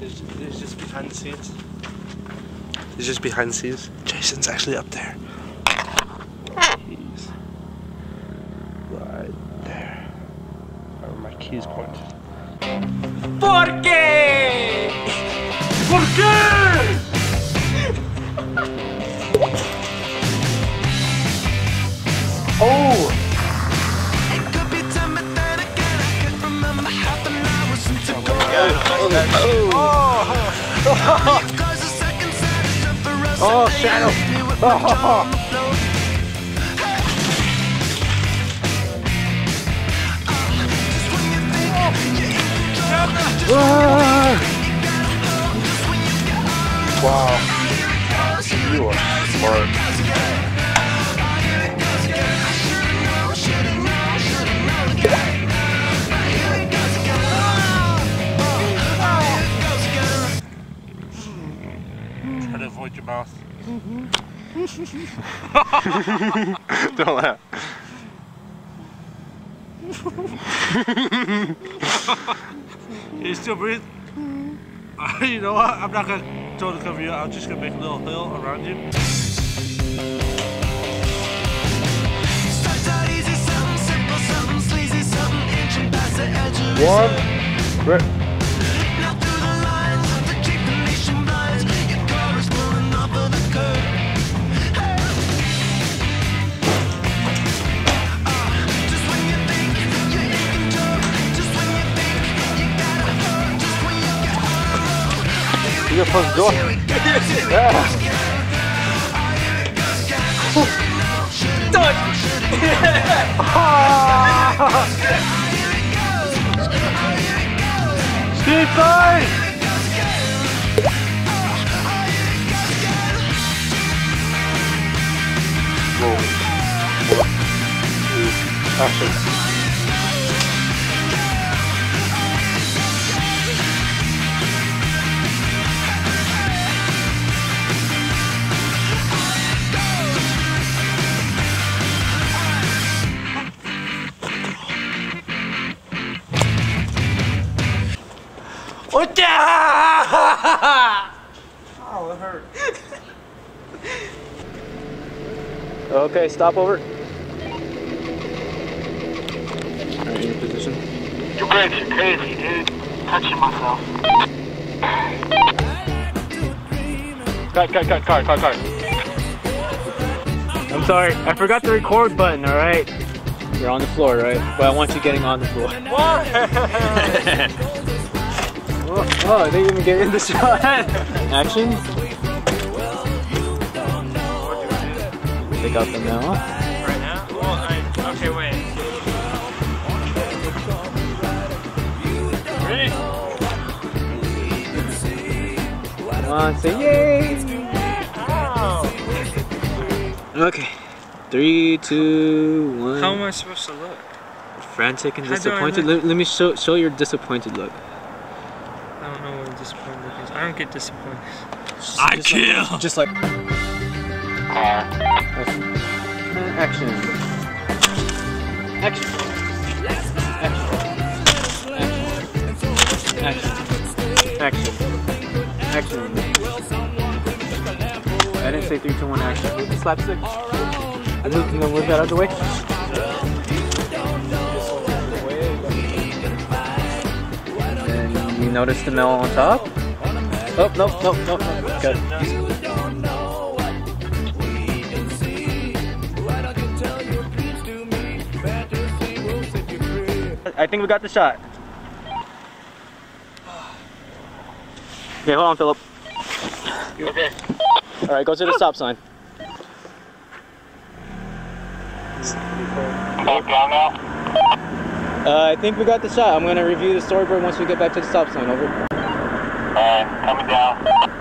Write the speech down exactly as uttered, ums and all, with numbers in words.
It's, it's just behind the scenes. It's just behind the scenes. Jason's actually up there. He's right there. Where my keys point. ¿Por qué? ¿Por qué? Oh! Oh, shadow! Oh. Wow. You are smart. Try to avoid your mouth. Don't laugh. Can you still breathe? Uh, you know what? I'm not gonna totally cover you. I'm just gonna make a little hill around you. One. Right. You're supposed to go. Yeah. Done! Speed side! Roll. One, two, action. Oh, it hurt. Okay, stop over. Alright, in your position. You guys are crazy, dude. Touching myself. Cut, cut, cut, cut, cut, cut. I'm sorry, I forgot the record button, alright? You're on the floor, right? But I want you getting on the floor. What? Oh, oh, I didn't even get in the shot. Action. Take out the mail. Right now? Well, I, okay, wait. Ready? Come on, say yay! Oh. Okay. Three, two, one. How am I supposed to look? Frantic and How do I disappointed. look? Let, let me show show your disappointed look. I don't know what a disappointed look is. I don't get disappointed. Just, I just kill! Like, just like. Action. Action. Action. Action. Action. I didn't say three, two, one, action. Move the slapstick. I moved, no, move that out of the way. And you notice the mail on top? Oh, no, no, no, no. Good. I think we got the shot. Okay, hold on, Philip. Okay. Alright, go to the stop sign. Back down now. Uh, I think we got the shot. I'm gonna review the storyboard once we get back to the stop sign. Over. Alright, coming down.